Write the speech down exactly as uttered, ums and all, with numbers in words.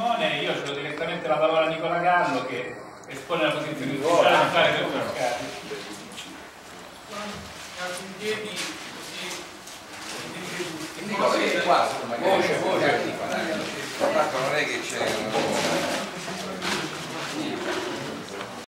Simone, io cedo direttamente la parola a Nicola Gallo che espone la posizione ufficiale di fare per mercati. Voce, voce.